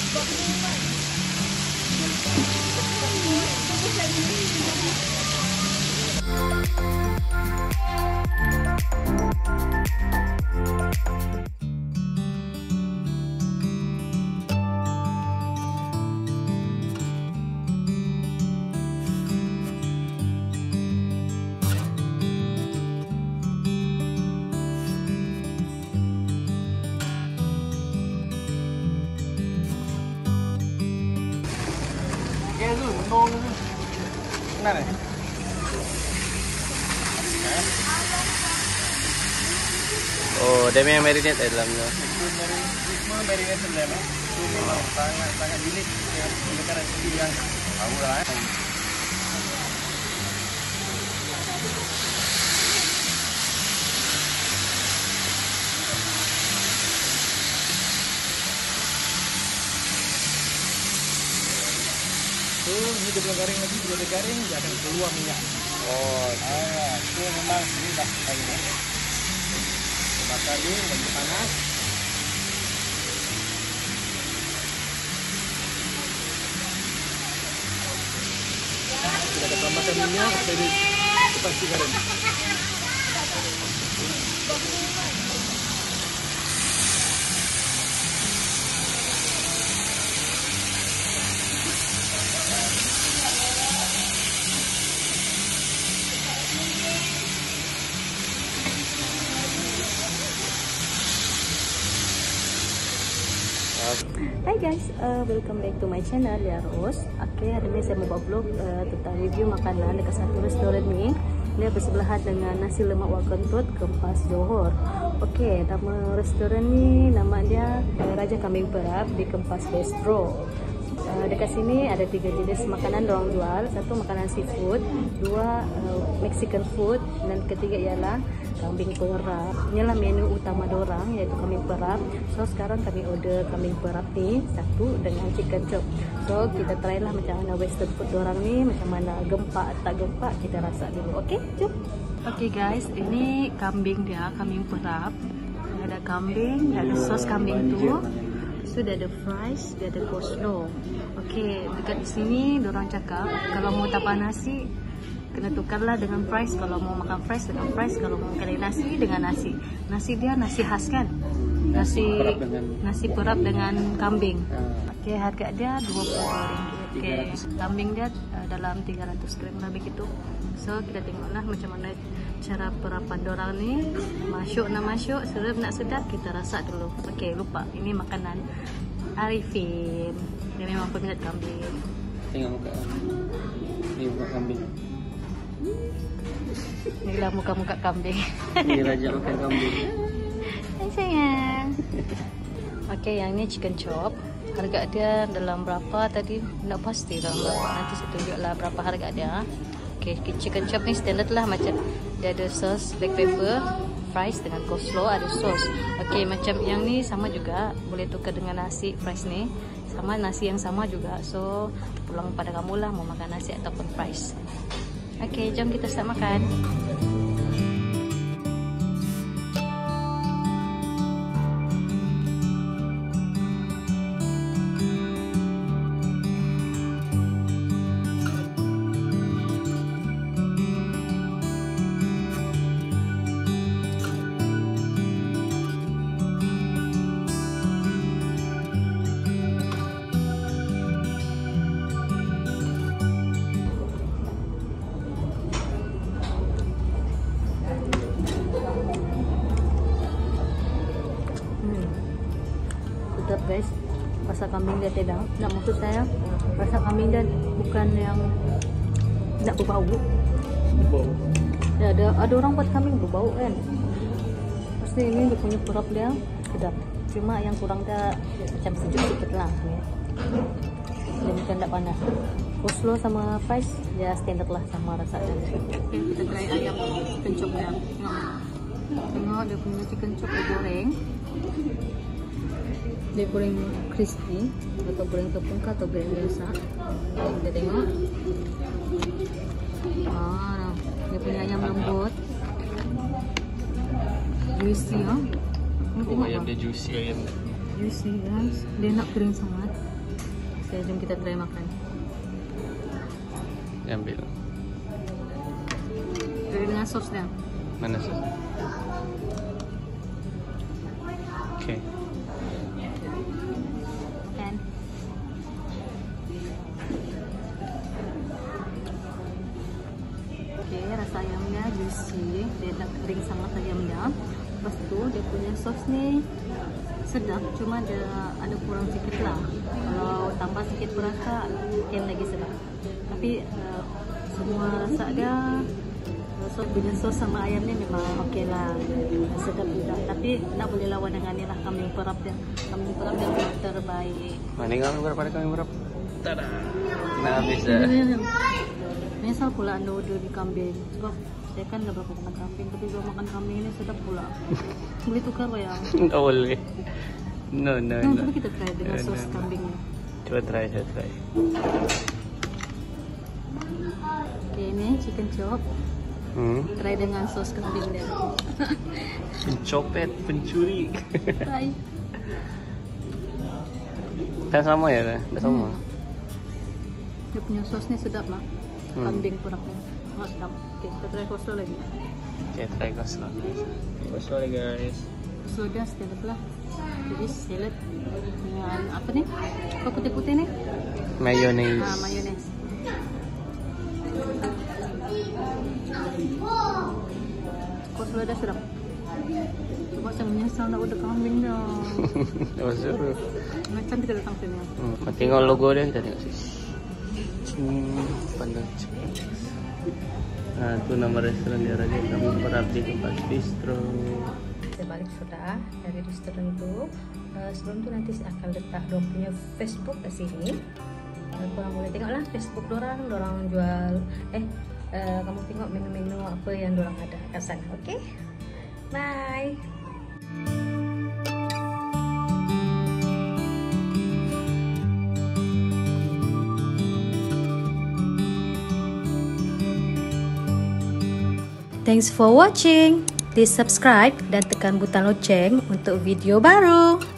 Mana? Oh, dia memang marinate dalamnya. Semua marinate dalam. Itu memang sangat unik dengan resipi yang tahu lah. Ini dia belum garing lagi, bila dia garing dia akan keluar minyak. Oh, itu memang ini dah airnya. Bakar dulu, bagi panas. Kita akan tambahkan minyak jadi cepat garing. Hi guys, welcome back to my channel ya Rose. Oke, hari ini saya mau buat vlog tentang review makanan dekat satu restoran ni. Dia bersebelahan dengan nasi lemak wak kentut Kempas Johor. Oke, nama restoran ni nama dia Raja Kambing Perap di Kempas Bistro. Dekat sini ada 3 jenis makanan dorang jual. Satu makanan seafood, 2 Mexican food, dan ketiga ialah kambing perap. Inilah menu utama dorang, iaitu kambing perap. So sekarang kami order kambing perap ni satu dengan chicken chop. So kita try lah macam mana western food dorang ni, macam mana gempak tak gempak, kita rasa dulu. Okey, jom. Okey guys, ini kambing dia, kambing perap. Ada kambing, ada sos kambing tu. So dia ada fries, dia ada coleslaw. Okey, dekat sini dorang cakap kalau mau tapah nasi kena tukarlah dengan fries. Kalau mau makan fries dengan fries, kalau mau makan nasi dengan nasi. Nasi dia nasi khas kan? Nasi perap dengan kambing. Okey, harga dia RM20. Okey, kambing dia dalam 300 gram lebih gitu. So kita tengoklah macam mana cara perapan dorang ni. Masuk nak masuk, sedap nak sedap, kita rasa dulu. Okey, lupa ini makanan Arifin. Dia memang peminat kambing. tengok muka. Ini muka kambing. Inilah muka-muka kambing. Ini raja makan kambing. Hai sayang. Okey, yang ni chicken chop. Harga dia dalam berapa tadi? Tak pasti dalam berapa. Nanti saya tunjuklah berapa harga dia. Okey, chicken chop ni standard lah, macam dia ada sos black pepper, fries dengan coleslaw, ada sos. Okey, macam yang ni sama juga, boleh tukar dengan nasi fries ni. Sama nasi yang sama juga. So, pulang pada kamu lah mau makan nasi ataupun fries. Okey, jom kita start makan. Sedap guys, rasa kambing dia tidak. Nak maksud saya, rasa kambing dia bukan yang nak berbau. Ya, ada orang buat kambing berbau kan. Pasti ini dia punya perap dia sedap. Cuma yang kurang dia macam sejuk sikit lah. Ya. Dia bukan tak panas. Coleslaw sama fries ya standard lah sama rasanya. Okay, kita try ayam chicken chop dia. Tengok dia punya chicken chop dia goreng. Dia goreng crispy atau goreng tepung atau goreng biasa. Kita tengok. Dia punya ayam lembut, juicy ya. Oh, ayam dia juicy ayam. Juicy guys. Dia nak kering sangat. Oke, jom kita try makan. Ambil. Dari dengan sosnya. Mana sos? Oke. Kan? Oke, rasa ayamnya juicy, dia tak kering sangat ayamnya. Lepas tu dia punya sos ni sedap, cuma ada kurang sikit lah. Kalau tambah sikit perasa, mungkin lagi sedap. Tapi semua rasa dia, sos punya sos sama ayamnya memang okey lah, sedap juga. Tapi nak boleh lawan dengan ni lah kambing perap dia. Kambing perap dia memang terbaik. Mana kami berapa? Ada kami berapa? Tada. Nah bisa. Misal pula anda order di kambing, sebab saya kan dah berapa makan kambing, tapi kalau makan kambing ini sedap pula. Boleh tukar ya? Tak boleh. No. Coba kita try dengan sos No. kambingnya. Coba try. Okay, ini chicken chop. Try dengan sos kambing dia. Pencopet, pencuri. Try. Kan sama ya? Dah sama. Dia punya sos ni sedap lah. Kambing perapnya. Sedap. Okay, kita try coleslaw lagi. Okay, try coleslaw. Coleslaw lagi guys. Coleslaw dia sedap lah. Jadi salad dengan apa ni? Apa putih-putih ni? Mayonnaise. Mayonnaise. Coleslaw dia sedap. Cuma saya menyesal nak order kambing dah. Oh, seru. Macam kita datang sini. Tengok logo dia, kita tengok sini. Pandang. Nah, itu nama restoran dia Raja Kambing Perap di Kompas Bistro. Saya balik sudah dari restoran itu. Sebelum itu nanti saya akan letak dorang punya Facebook ke sini. Korang boleh tengok lah Facebook dorang jual. Kamu tengok menu-menu apa yang dorang ada kat sana. Okay? Bye. Thanks for watching. Please subscribe dan tekan butang loceng untuk video baru.